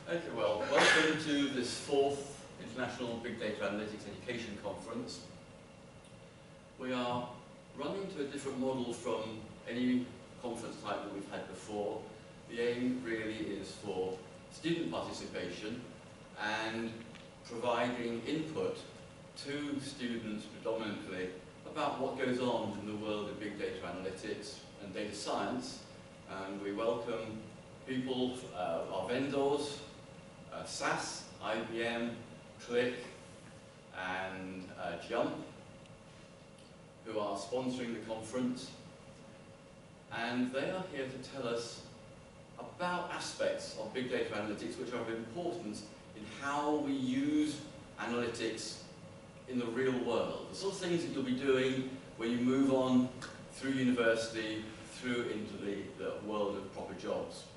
Okay, well, welcome to this fourth International Big Data Analytics Education Conference. We are running to a different model from any conference type that we've had before. The aim really is for student participation and providing input to students predominantly about what goes on in the world of big data analytics and data science. And we welcome people, our vendors, SAS, IBM, Click, and Jump, who are sponsoring the conference. And they are here to tell us about aspects of big data analytics which are of importance in how we use analytics in the real world. The sort of things that you'll be doing when you move on through university, through into the world of proper jobs.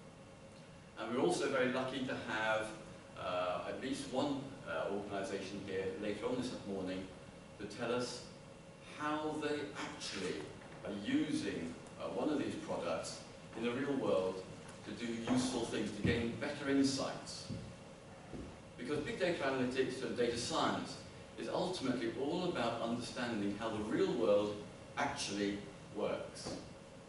And we're also very lucky to have at least one organisation here later on this morning to tell us how they actually are using one of these products in the real world to do useful things, to gain better insights. Because big data analytics and data science is ultimately all about understanding how the real world actually works.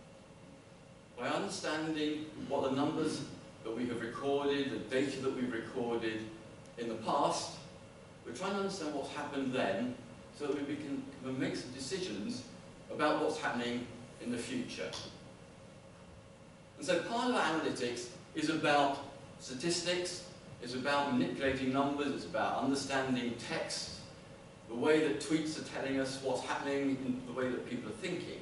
By understanding what the numbers that we have recorded, the data that we've recorded in the past, we're trying to understand what's happened then so that we can make some decisions about what's happening in the future. And so part of analytics is about statistics, it's about manipulating numbers, it's about understanding text, the way that tweets are telling us what's happening in the way that people are thinking.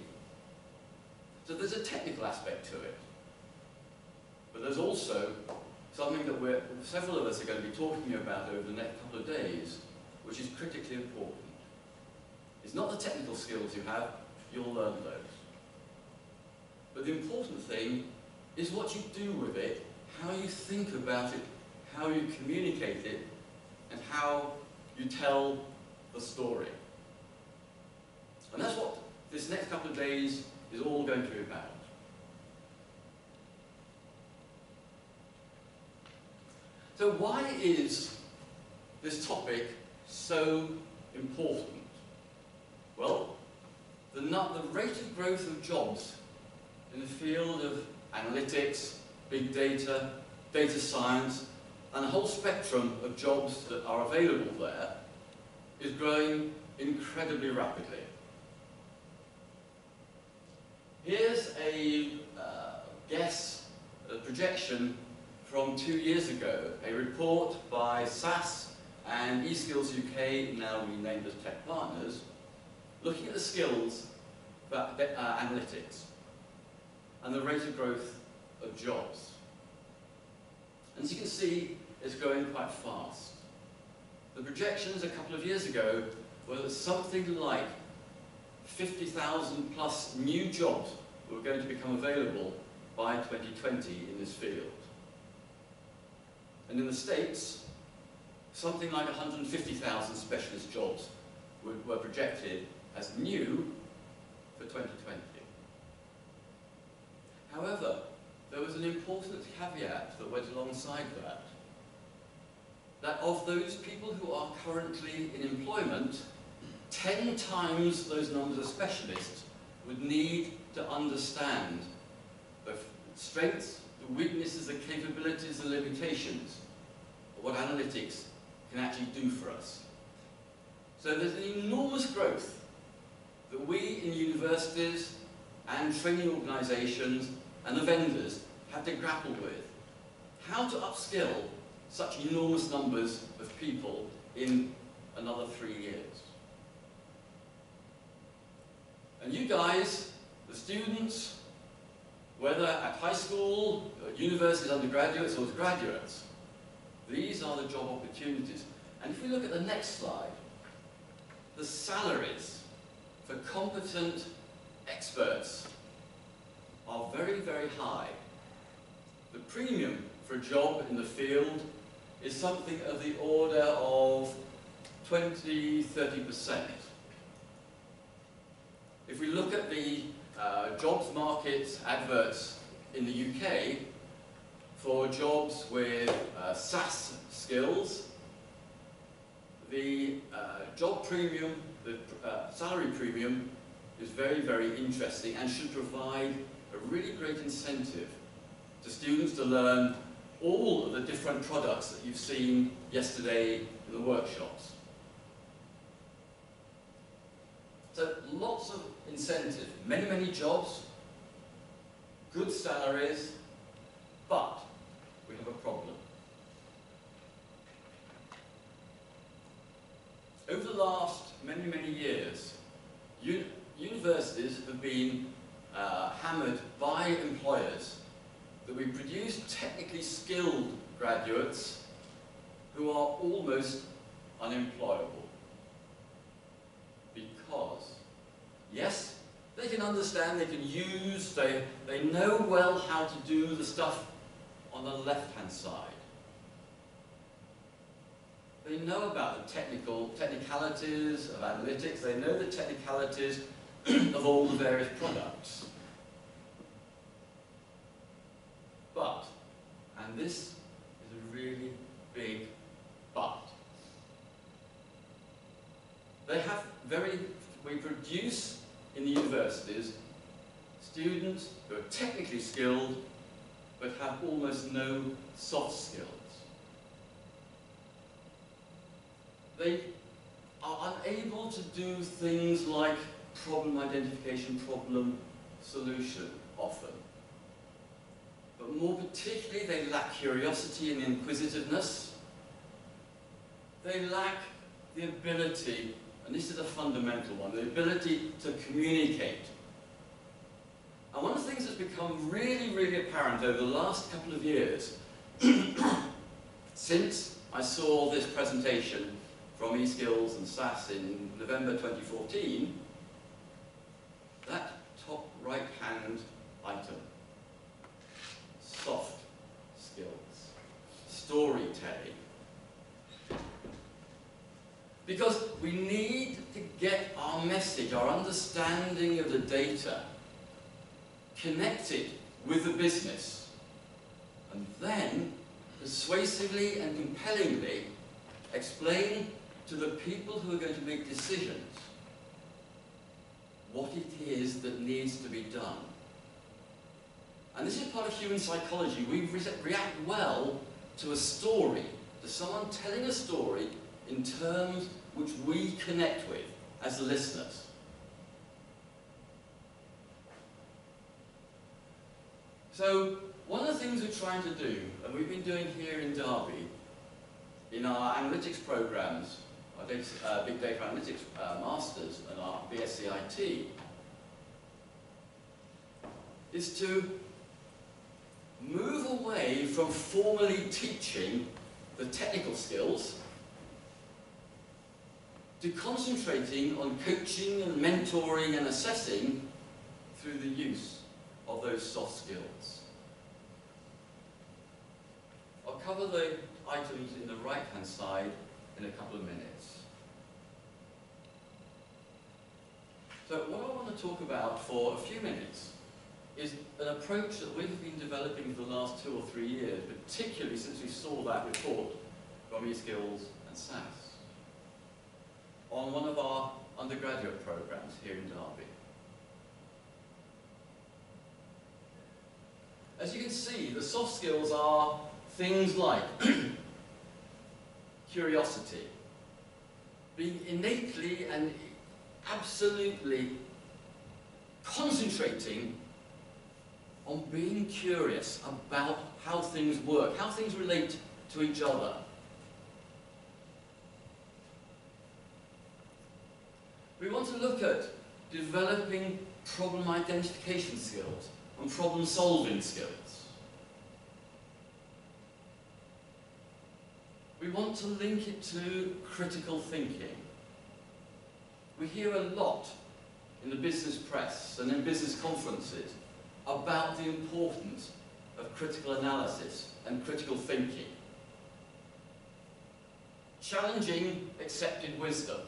So there's a technical aspect to it. But there's also something that several of us are going to be talking about over the next couple of days, which is critically important. It's not the technical skills you have, you'll learn those. But the important thing is what you do with it, how you think about it, how you communicate it, and how you tell the story. And that's what this next couple of days is all going to be about. So why is this topic so important? Well, the rate of growth of jobs in the field of analytics, big data, data science, and a whole spectrum of jobs that are available there is growing incredibly rapidly. Here's a guess, a projection from 2 years ago, a report by SAS and eSkills UK, now renamed as Tech Partners, looking at the skills for analytics and the rate of growth of jobs. And as you can see, it's growing quite fast. The projections a couple of years ago were that something like 50,000 plus new jobs were going to become available by 2020 in this field. And in the States, something like 150,000 specialist jobs were projected as new for 2020. However, there was an important caveat that went alongside that. That of those people who are currently in employment, 10 times those numbers of specialists would need to understand the strengths, the weaknesses, the capabilities, the limitations of what analytics can actually do for us. So there's an enormous growth that we in universities and training organisations and the vendors have to grapple with. How to upskill such enormous numbers of people in another 3 years. And you guys, the students, whether at high school, universities, undergraduates, or graduates, these are the job opportunities. And if we look at the next slide, the salaries for competent experts are very, very high. The premium for a job in the field is something of the order of 20–30%. If we look at the jobs market adverts in the UK, for jobs with SAS skills, the job premium, the salary premium is very, very interesting and should provide a really great incentive to students to learn all of the different products that you've seen yesterday in the workshops. So lots of incentive, many, many jobs, good salaries, but we have a problem. Over the last many, many years, universities have been hammered by employers that we produce technically skilled graduates who are almost unemployable. Because, yes, they can understand, they can use, they know well how to do the stuff on the left-hand side. They know about the technicalities of analytics, they know the technicalities of all the various products. But, and this is a really big but, we produce in the universities students who are technically skilled but have almost no soft skills. They are unable to do things like problem identification, problem solution often. But more particularly, they lack curiosity and inquisitiveness. They lack the ability, and this is a fundamental one, the ability to communicate. And one of the things that's become really, really apparent over the last couple of years, since I saw this presentation from eSkills and SAS in November 2014, that top right-hand item, soft skills, storytelling. Because we need to get our message, our understanding of the data, connected with the business, and then persuasively and compellingly explain to the people who are going to make decisions what it is that needs to be done. And this is part of human psychology. We react well to a story, to someone telling a story in terms which we connect with as the listeners. So, one of the things we're trying to do, and we've been doing here in Derby, in our analytics programs, our Big Data Analytics Masters and our BSCIT, is to move away from formally teaching the technical skills to concentrating on coaching and mentoring and assessing through the use of those soft skills. I'll cover the items in the right-hand side in a couple of minutes. So what I want to talk about for a few minutes is an approach that we've been developing for the last 2 or 3 years, particularly since we saw that report from eSkills and SAS, on one of our undergraduate programs here in Derby. As you can see, the soft skills are things like curiosity, being innately and absolutely concentrating on being curious about how things work, how things relate to each other. We want to look at developing problem identification skills and problem solving skills. We want to link it to critical thinking. We hear a lot in the business press and in business conferences about the importance of critical analysis and critical thinking. Challenging accepted wisdom,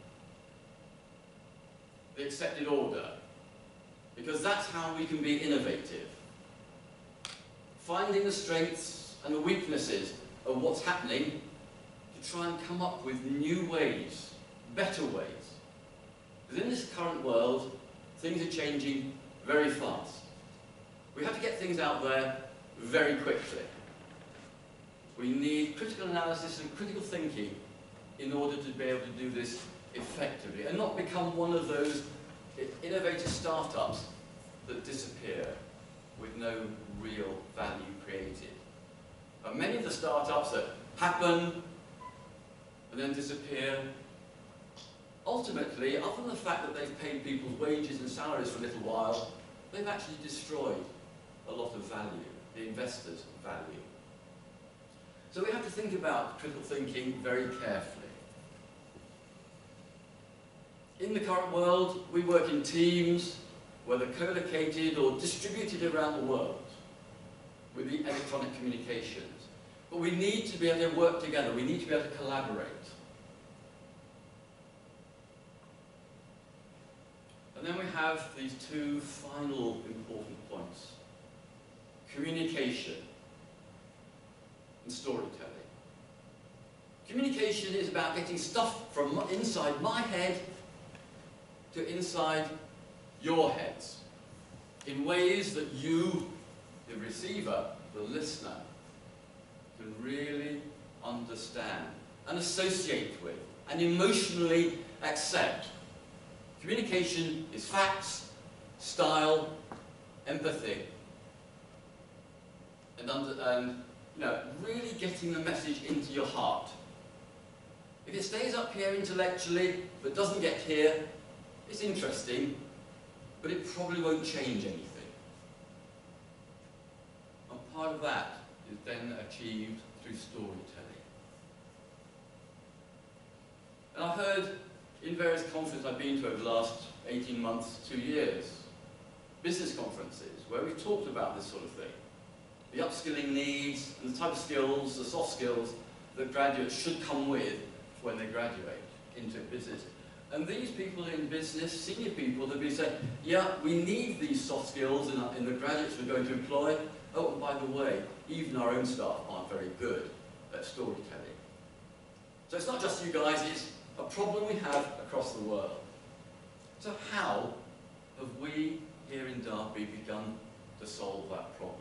the accepted order, because that's how we can be innovative. finding the strengths and the weaknesses of what's happening to try and come up with new ways, better ways. Because in this current world, things are changing very fast. We have to get things out there very quickly. We need critical analysis and critical thinking in order to be able to do this effectively and not become one of those innovative startups that disappear with no real value created. But many of the startups that happen and then disappear, ultimately, other than the fact that they've paid people's wages and salaries for a little while, they've actually destroyed a lot of value, the investors' value. So we have to think about critical thinking very carefully. In the current world, we work in teams, whether co-located or distributed around the world, with the electronic communications. But we need to be able to work together, we need to be able to collaborate. And then we have these two final important points: communication and storytelling. Communication is about getting stuff from inside my head to inside your heads in ways that you, the receiver, the listener, can really understand and associate with and emotionally accept. Communication is facts, style, empathy, and really getting the message into your heart. If it stays up here intellectually but doesn't get here, it's interesting, but it probably won't change anything. And part of that is then achieved through storytelling. And I've heard in various conferences I've been to over the last 18 months, 2 years, business conferences, where we've talked about this sort of thing. The upskilling needs and the type of skills, the soft skills that graduates should come with when they graduate into business. And these people in business, senior people, have been saying, yeah, we need these soft skills in the graduates we're going to employ. Oh, and by the way, even our own staff aren't very good at storytelling. So it's not just you guys, it's a problem we have across the world. So how have we here in Derby begun to solve that problem?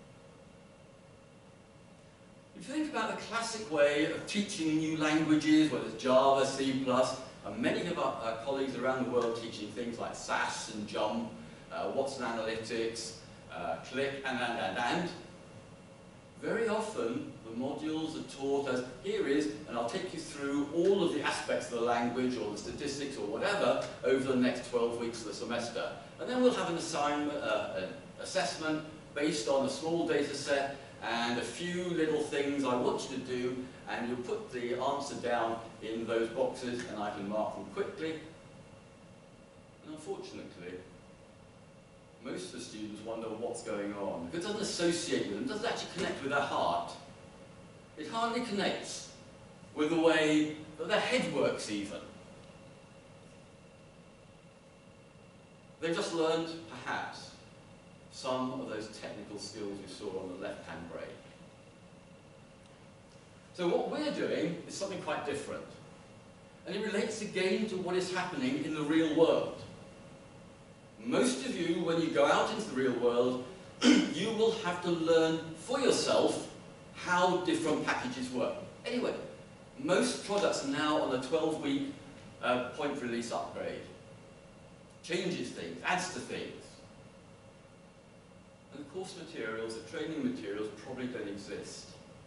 If you think about the classic way of teaching new languages, whether it's Java, C++, and many of our colleagues around the world teaching things like SAS and Jump, Watson Analytics, Click, and. Very often, the modules are taught as, here is, and I'll take you through all of the aspects of the language or the statistics or whatever over the next 12 weeks of the semester. And then we'll have an assignment, an assessment based on a small data set and a few little things I want you to do, and you'll put the answer down in those boxes and I can mark them quickly. And unfortunately, most of the students wonder what's going on. If it doesn't associate with them, it doesn't actually connect with their heart. It hardly connects with the way that their head works even. They've just learned, perhaps, some of those technical skills you saw on the left-hand grade. So what we're doing is something quite different. And it relates again to what is happening in the real world. Most of you, when you go out into the real world, you will have to learn for yourself how different packages work. Anyway, most products are now on a 12-week point release upgrade. Changes things, adds to things. And the course materials, the training materials probably don't exist.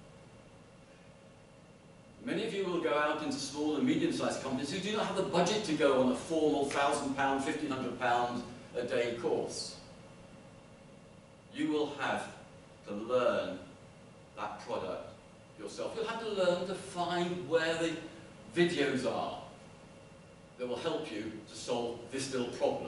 Many of you will go out into small and medium-sized companies who do not have the budget to go on a formal £1,000, £1,500 a day course. You will have to learn that product yourself. You'll have to learn to find where the videos are that will help you to solve this little problem.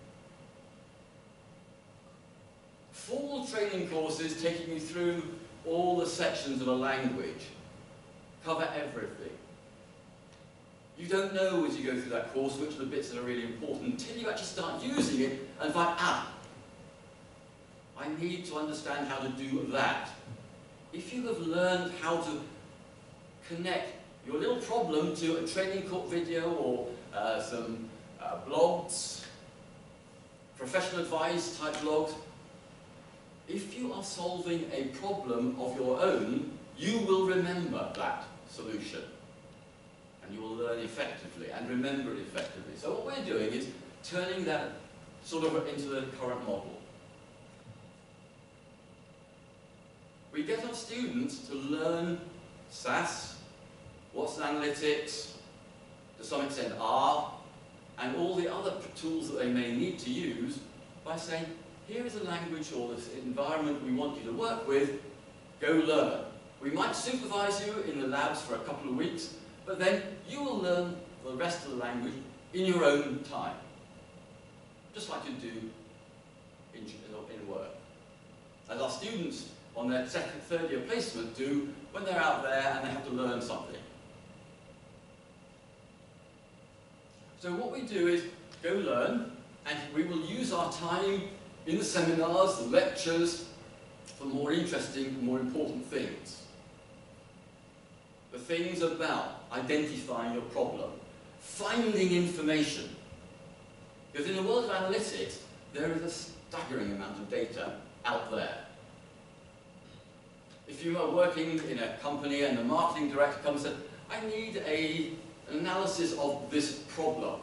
Full training courses taking you through all the sections of a language cover everything. You don't know as you go through that course which are the bits that are really important until you actually start using it and find, I I need to understand how to do that. If you have learned how to connect your little problem to a training course video or some blogs, professional advice type blogs, if you are solving a problem of your own, you will remember that solution. And you will learn effectively and remember it effectively. So what we're doing is turning that sort of into the current model. We get our students to learn SAS, Watson Analytics, to some extent R, and all the other tools that they may need to use by saying, here is a language or this environment we want you to work with, go learn. We might supervise you in the labs for a couple of weeks, but then you will learn the rest of the language in your own time, just like you do in work. As our students on their second, third year placement do when they're out there and they have to learn something. So what we do is go learn, and we will use our time in the seminars, the lectures, for more interesting, more important things. The things about identifying your problem, finding information. Because in the world of analytics, there is a staggering amount of data out there. If you are working in a company and the marketing director comes and says, I need an analysis of this problem.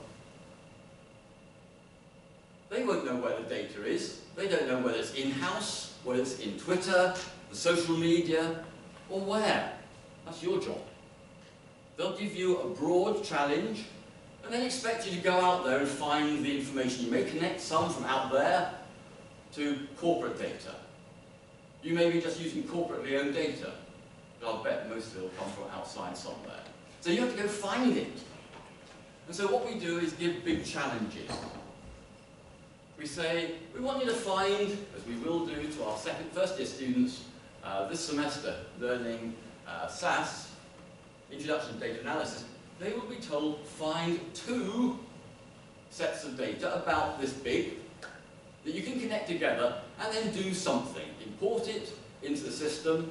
They won't know where the data is. They don't know whether it's in-house, whether it's in Twitter, the social media, or where. That's your job. They'll give you a broad challenge and then expect you to go out there and find the information. You may connect some from out there to corporate data. You may be just using corporately owned data, but I'll bet most of it will come from outside somewhere. So you have to go find it. And so what we do is give big challenges. We say, we want you to find, as we will do to our first year students this semester, learning SAS, Introduction to Data Analysis, they will be told, find 2 sets of data about this big, that you can connect together, and then do something. Import it into the system,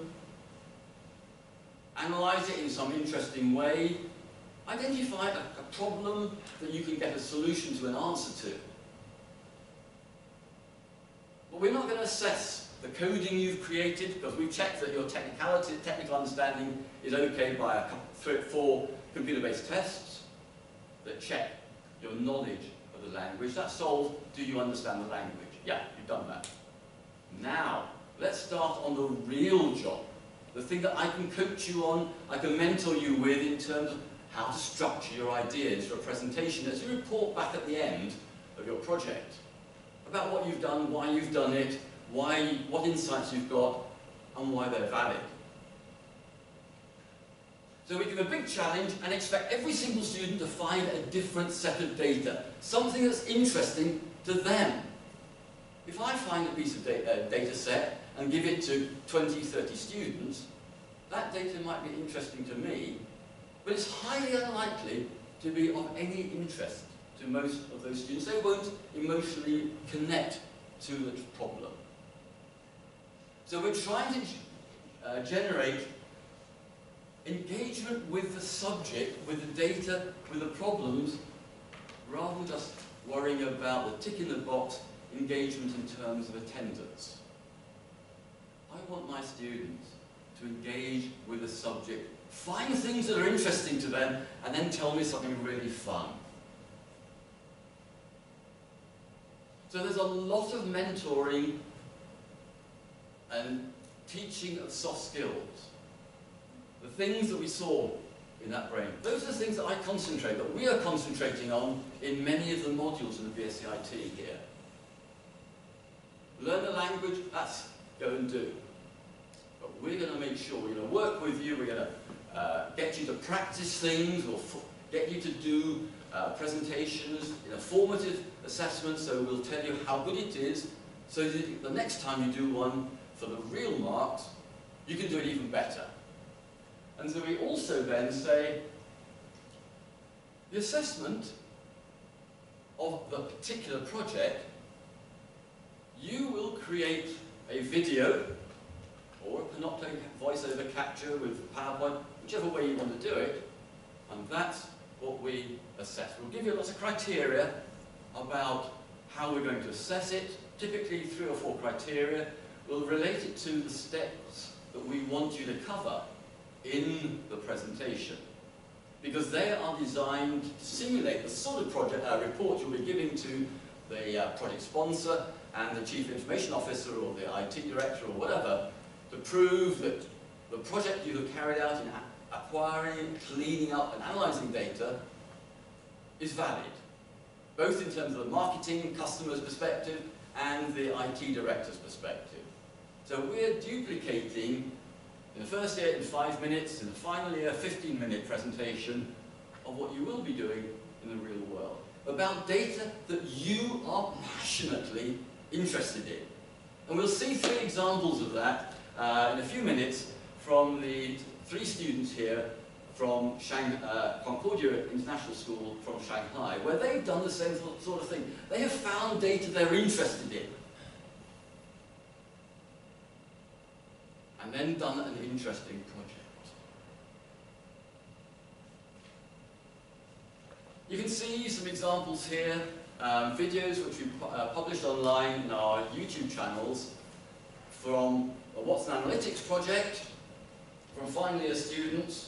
analyze it in some interesting way, identify a problem that you can get a solution to, an answer to. But we're not going to assess the coding you've created, because we've checked that your technical understanding is okay by a couple, 3 or 4 computer-based tests that check your knowledge of the language. That's solved. Do you understand the language? Yeah, you've done that. Now, let's start on the real job. The thing that I can coach you on, I can mentor you with in terms of how to structure your ideas for a presentation as you report back at the end of your project about what you've done, why you've done it, what insights you've got, and why they're valid. So we give a big challenge and expect every single student to find a different set of data, something that's interesting to them. If I find a piece of data set and give it to 20, 30 students, that data might be interesting to me, but it's highly unlikely to be of any interest to most of those students. They won't emotionally connect to the problem. So we're trying to generate engagement with the subject, with the data, with the problems, rather than just worrying about the tick in the box engagement in terms of attendance. I want my students to engage with the subject, find things that are interesting to them, and then tell me something really fun. So there's a lot of mentoring and teaching of soft skills. The things that we saw in that brain, those are the things that I concentrate, that we are concentrating on in many of the modules in the BSCIT here. Learn the language, that's go and do. But we're going to make sure, we're going to work with you, we're going to get you to practice things, or get you to do presentations, formative assessments, so we'll tell you how good it is, so that the next time you do one for the real marks, you can do it even better. And so we also then say, the assessment of the particular project, you will create a video or a Panopto voiceover capture with PowerPoint, whichever way you want to do it, and that's what we assess. We'll give you lots of criteria about how we're going to assess it, typically 3 or 4 criteria. We'll relate it to the steps that we want you to cover in the presentation, because they are designed to simulate the sort of project report you'll be giving to the project sponsor and the chief information officer or the IT director or whatever, to prove that the project you have carried out in acquiring, cleaning up and analysing data is valid, both in terms of the marketing customer's perspective and the IT director's perspective. So we're duplicating in the first year in 5 minutes, in the final year 15-minute presentation of what you will be doing in the real world, about data that you are passionately interested in. And we'll see 3 examples of that in a few minutes from the 3 students here from Concordia International School from Shanghai, where they've done the same sort of thing. They have found data they're interested in, and then done an interesting project. You can see some examples here, videos which we published online in our YouTube channels from a What's an Analytics project, from final year students,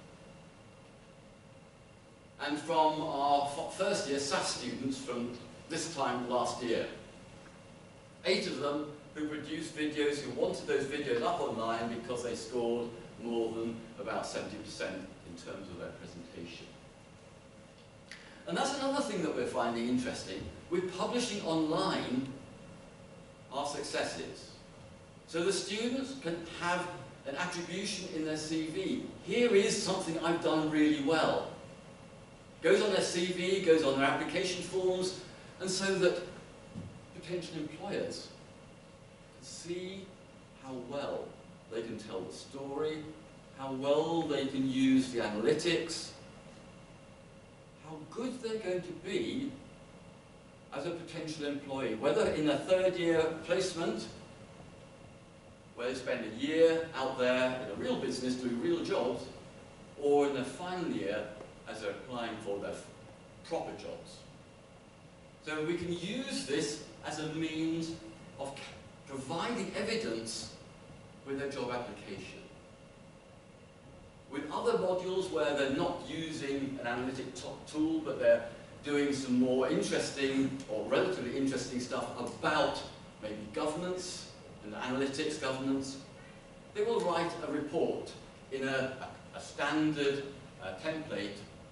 and from our first year SAS students from this time last year. 8 of them who produced videos, who wanted those videos up online because they scored more than about 70% in terms of their presentation. And that's another thing that we're finding interesting. We're publishing online our successes. So the students can have an attribution in their CV. Here is something I've done really well. Goes on their CV, goes on their application forms, and so that potential employers can see how well they can tell the story, how well they can use the analytics, how good they're going to be as a potential employee, whether in a 3rd year placement, where they spend a year out there in a real business doing real jobs, or in their final year as they're applying for their proper jobs. So we can use this as a means of providing evidence with their job application. With other modules where they're not using an analytic tool, but they're doing some more interesting or relatively interesting stuff about maybe governance and analytics governance, they will write a report in a standard template.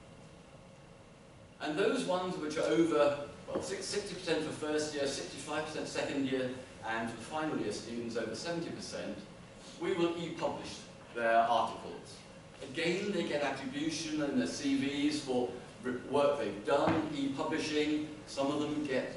And those ones which are over, well, 60% for first year, 65% second year, and for final year students over 70%, we will e-publish their articles. Again, they get attribution in their CVs for work they've done, e-publishing. Some of them get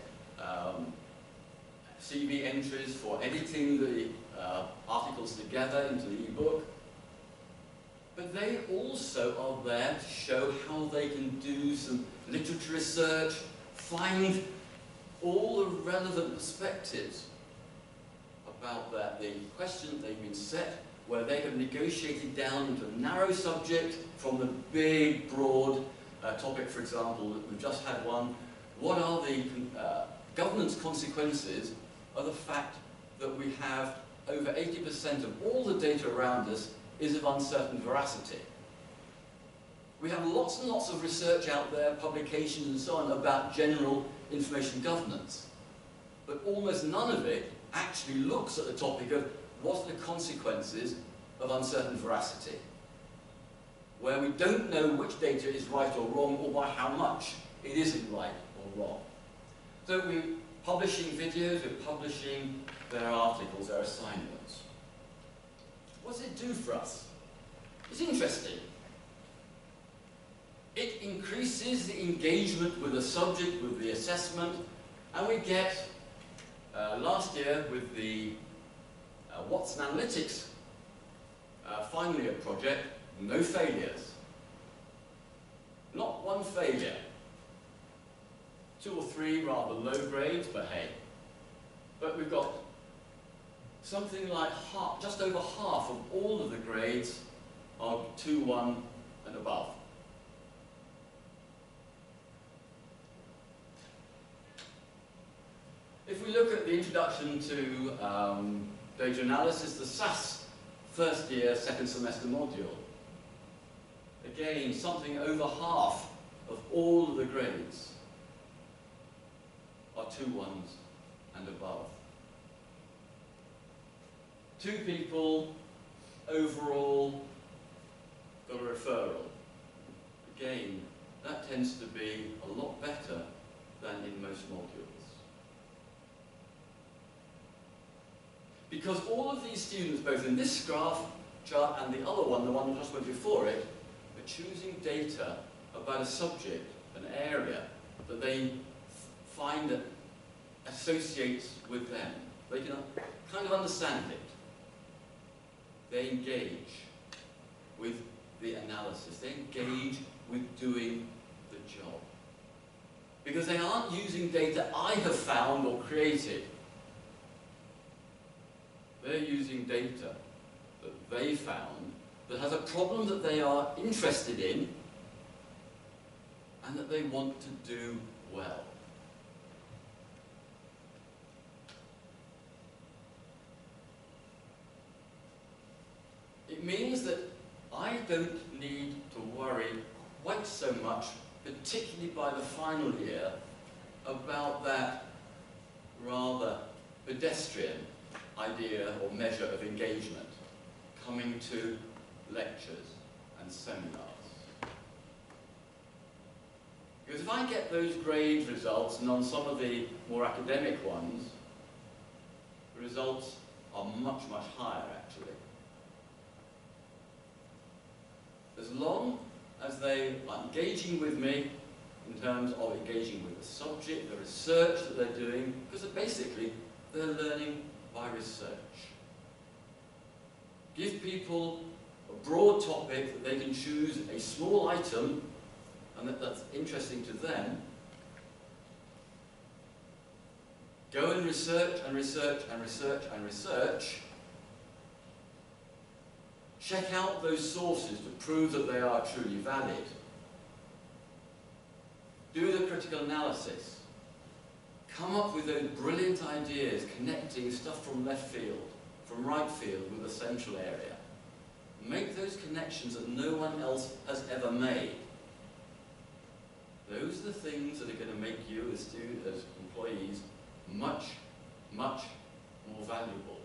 CV entries for editing the articles together into the e-book. But they also are there to show how they can do some literature research, find all the relevant perspectives about the question they've been set, where they have negotiated down into a narrow subject from the big, broad topic, for example, that we've just had one. What are the governance consequences of the fact that we have over 80% of all the data around us is of uncertain veracity? We have lots and lots of research out there, publications and so on, about general information governance. But almost none of it actually looks at the topic of what are the consequences of uncertain veracity, where we don't know which data is right or wrong, or by how much it isn't right or wrong. So we're publishing videos, we're publishing their articles, their assignments. What does it do for us? It's interesting. It increases the engagement with the subject, with the assessment, and we get, last year with the What's an Analytics final year project, no failures. Not one failure. 2 or 3 rather low grades, but hey. But we've got something like half, just over half of all of the grades are 2-1 and above. If we look at the introduction to data analysis, the SAS first year, second semester module, again, something over half of all of the grades are 2-1s and above. 2 people overall got a referral. Again, that tends to be a lot better than in most modules. Because all of these students, both in this graph chart and the other one, the one that just went before it, are choosing data about a subject, an area, that they find that associates with them. They can kind of understand it. They engage with the analysis. They engage with doing the job. Because they aren't using data I have found or created. They're using data that they found that has a problem that they are interested in and that they want to do well. It means that I don't need to worry quite so much, particularly by the final year, about that rather pedestrian idea or measure of engagement coming to lectures and seminars. Because if I get those grade results, and on some of the more academic ones, the results are much, much higher actually. As long as they are engaging with me in terms of engaging with the subject, the research that they're doing, because basically they're learning by research. Give people a broad topic that they can choose a small item and that's interesting to them. Go and research and research and research and research. Check out those sources to prove that they are truly valid. Do the critical analysis. Come up with those brilliant ideas connecting stuff from left field, from right field with the central area. Make those connections that no one else has ever made. Those are the things that are going to make you as students, as employees, much, much more valuable.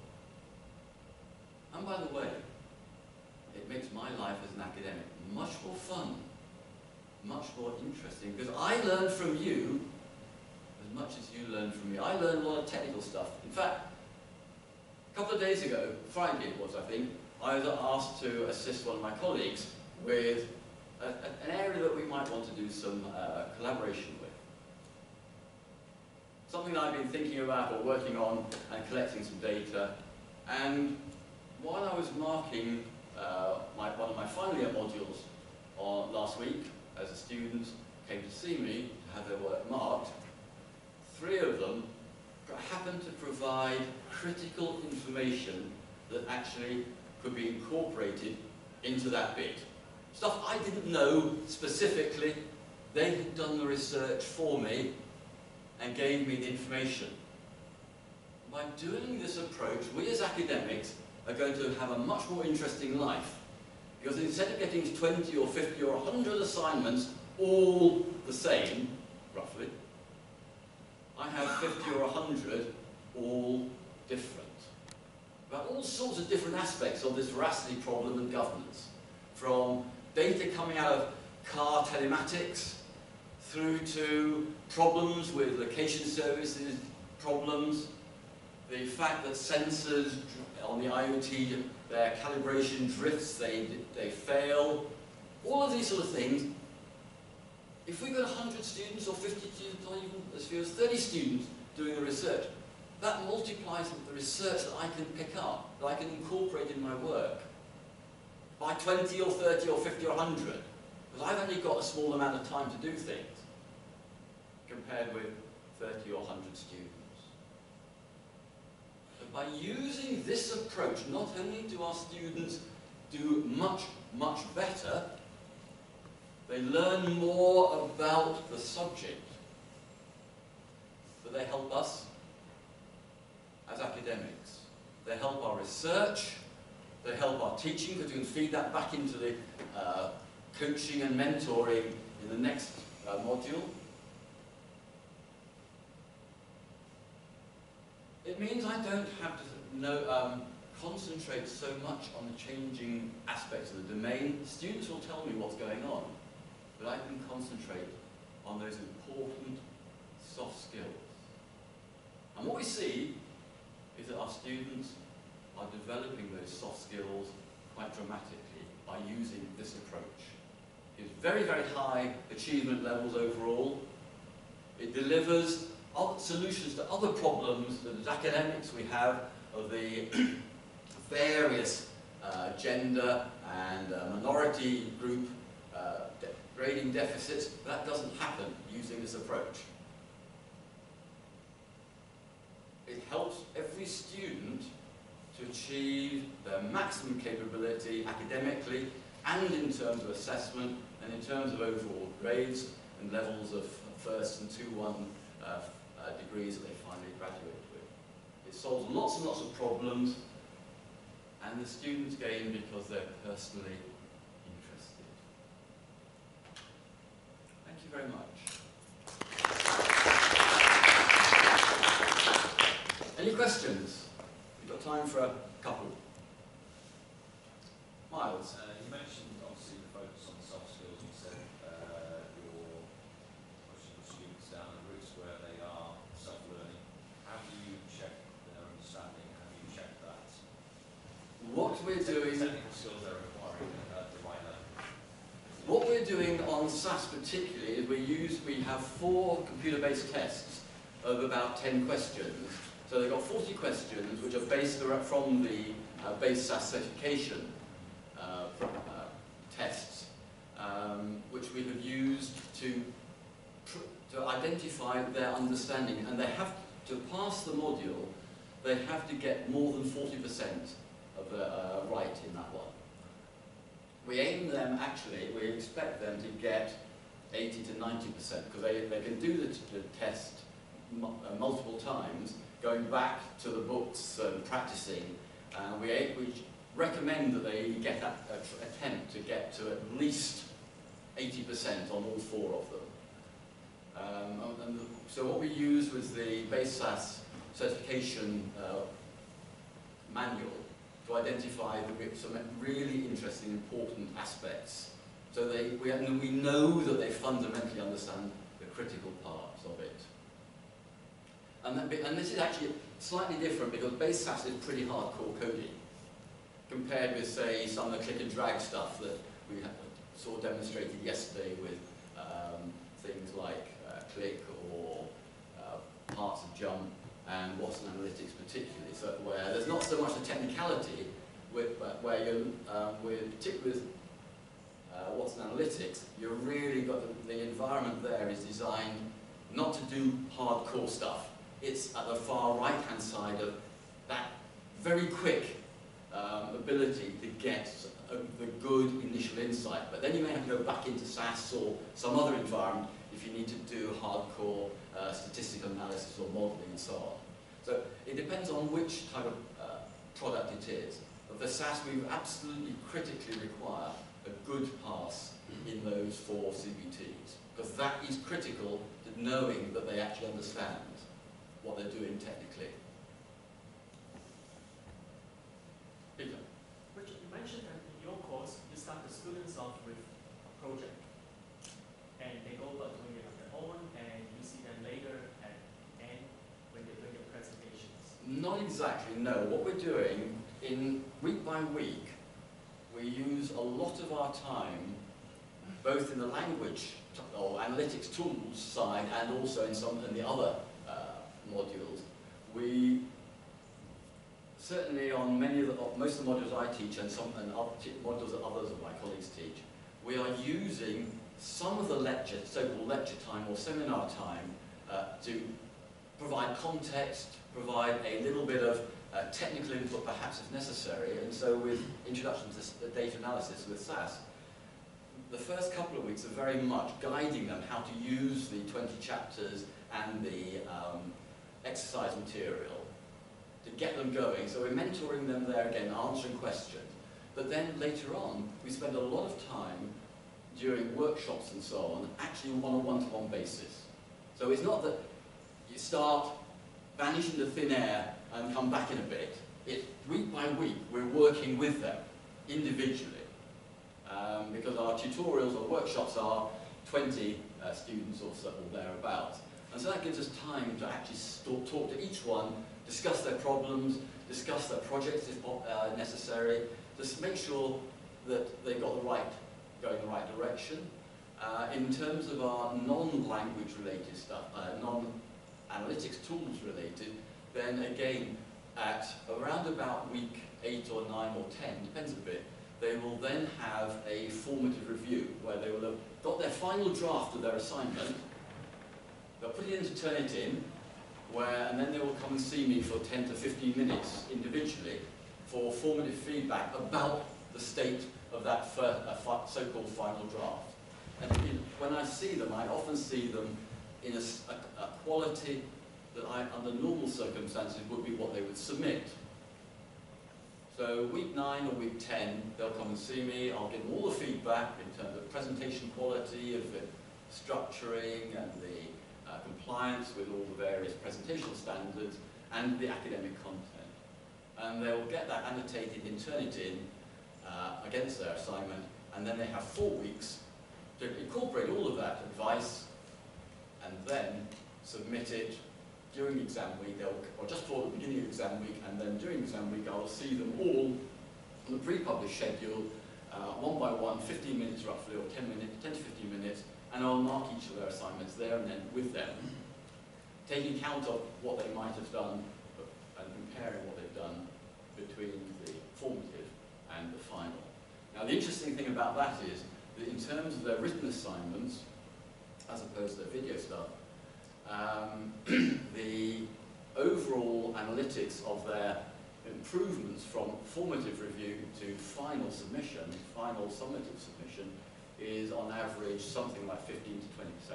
And by the way, it makes my life as an academic much more fun, much more interesting, because I learn from you as much as you learn from me. I learn a lot of technical stuff. In fact, a couple of days ago, Friday it was, I think, I was asked to assist one of my colleagues with an area that we might want to do some collaboration with. Something that I've been thinking about or working on and collecting some data. And while I was marking one of my final year modules last week, as a student came to see me to have their work marked, 3 of them happened to provide critical information that actually could be incorporated into that bit. Stuff I didn't know specifically. They had done the research for me and gave me the information. By doing this approach, we as academics are going to have a much more interesting life. Because instead of getting 20 or 50 or 100 assignments all the same, roughly, I have 50 or 100 all different. About all sorts of different aspects of this veracity problem and governance. From data coming out of car telematics, through to problems with location services, problems, the fact that sensors on the IoT, their calibration drifts, they fail, all of these sort of things. If we've got 100 students or 50 students or even as few as 30 students doing the research, that multiplies the research that I can pick up, that I can incorporate in my work by 20 or 30 or 50 or 100, because I've only got a small amount of time to do things compared with 30 or 100 students. by using this approach, not only do our students do much, much better, they learn more about the subject, but they help us as academics. They help our research, they help our teaching, because we can feed that back into the coaching and mentoring in the next module. It means I don't have to concentrate so much on the changing aspects of the domain. Students will tell me what's going on, but I can concentrate on those important soft skills. And what we see is that our students are developing those soft skills quite dramatically by using this approach. It's very, very high achievement levels overall. It delivers solutions to other problems that as academics we have of the various gender and minority group grading deficits. That doesn't happen using this approach. It helps every student to achieve their maximum capability academically and in terms of assessment and in terms of overall grades and levels of first and 2-1 degrees that they finally graduate with. It solves lots and lots of problems, and the students gain because they're personally interested. Thank you very much. Any questions? We've got time for a couple. Miles? You mentioned obviously the focus on soft skills. You said you're pushing the students down the routes where they are self-learning. How do you check their understanding? How do you check that? What we're doing... Technical skills they're requiring at the right level. What we're doing on SAS particularly is we have 4 computer-based tests of about 10 questions. So they've got 40 questions which are based from the base SAS certification tests, which we have used to identify their understanding. And they have to pass the module, they have to get more than 40% of the right in that one. We aim them, actually, we expect them to get 80 to 90%, because they can do the test multiple times, going back to the books and practicing. We recommend that they get that attempt to get to at least 80% on all 4 of them. So what we used was the base SAS certification manual to identify some really interesting, important aspects. So we know that they fundamentally understand the critical parts of it. And this is actually slightly different because base SAS is pretty hardcore coding compared with, say, some of the click and drag stuff that we saw demonstrated yesterday with things like click or parts of jump and Watson Analytics particularly, so where there's not so much the technicality where you're particularly with Watson Analytics, you've really got the environment there is designed not to do hardcore stuff. It's at the far right-hand side of that very quick ability to get the good initial insight. But then you may have to go back into SAS or some other environment if you need to do hardcore statistical analysis or modeling and so on. So it depends on which type of product it is. But for SAS, we absolutely critically require a good pass in those 4 CBTs, because that is critical to knowing that they actually understand what they're doing technically. Peter? Richard, you mentioned that in your course, you start the students off with a project, and they go about doing it on their own, and you see them later at the end when they're doing their presentations. Not exactly, no. What we're doing, in week by week, we use a lot of our time, both in the language or analytics tools side and also in the other modules. We certainly on most of the modules I teach and other modules that others of my colleagues teach, we are using some of the lecture, so-called lecture time or seminar time, to provide context, provide a little bit of technical input perhaps if necessary, and so with introduction to data analysis with SAS, the first couple of weeks are very much guiding them how to use the 20 chapters and the exercise material to get them going. So we're mentoring them there again, answering questions. But then later on, we spend a lot of time during workshops and so on, actually on a one-to-one basis. So it's not that you start, vanish into thin air and come back in a bit. Week by week, we're working with them individually. Because our tutorials or workshops are 20 students or so, or thereabouts. And so that gives us time to actually talk to each one, discuss their problems, discuss their projects if necessary, just make sure that they've got going the right direction. In terms of our non-language related stuff, non-analytics tools related, then again, at around about week 8 or 9 or 10, depends a bit, they will then have a formative review where they will have got their final draft of their assignment, they'll put it in to turn it in, and then they will come and see me for 10 to 15 minutes individually for formative feedback about the state of that so-called final draft. And when I see them, I often see them in a quality that under normal circumstances would be what they would submit. So week 9 or week 10, they'll come and see me, I'll give them all the feedback in terms of presentation quality, of the structuring and the compliance with all the various presentational standards and the academic content. And they'll get that annotated and turn it in against their assignment, and then they have 4 weeks to incorporate all of that advice and then submit it during exam week, or just for the beginning of exam week, and then during exam week I'll see them all on the pre-published schedule, one by one, 15 minutes roughly, or 10 to 15 minutes, and I'll mark each of their assignments there and then with them, taking account of what they might have done and comparing what they've done between the formative and the final. Now the interesting thing about that is that in terms of their written assignments, as opposed to their video stuff, the overall analytics of their improvements from formative review to final submission, final summative submission, is on average something like 15 to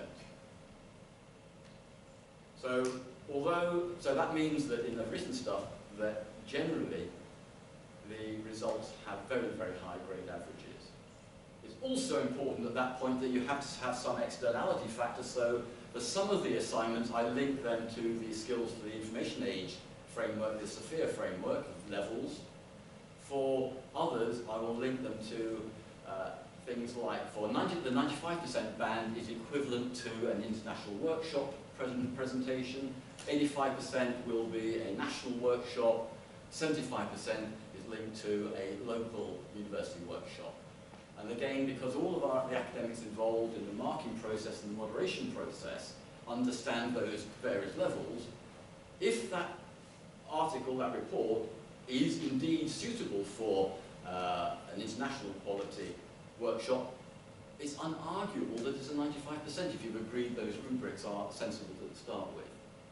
20%. So that means that in the written stuff, that generally the results have very, very high grade averages. It's also important at that point that you have to have some externality factors. So for some of the assignments, I link them to the Skills for the Information Age framework, the Sophia framework of levels. For others, I will link them to things like, for the 95% band is equivalent to an international workshop presentation, 85% will be a national workshop, 75% is linked to a local university workshop. And again, because all of the academics involved in the marking process and the moderation process understand those various levels, if that article, that report, is indeed suitable for an international quality workshop, it's unarguable that it's a 95% if you've agreed those rubrics are sensible to start with.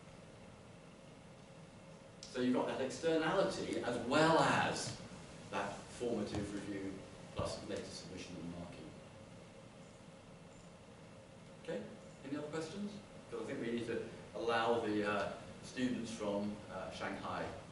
So you've got that externality as well as that formative review plus later submission and marking. Okay, any other questions? Because I think we need to allow the students from Shanghai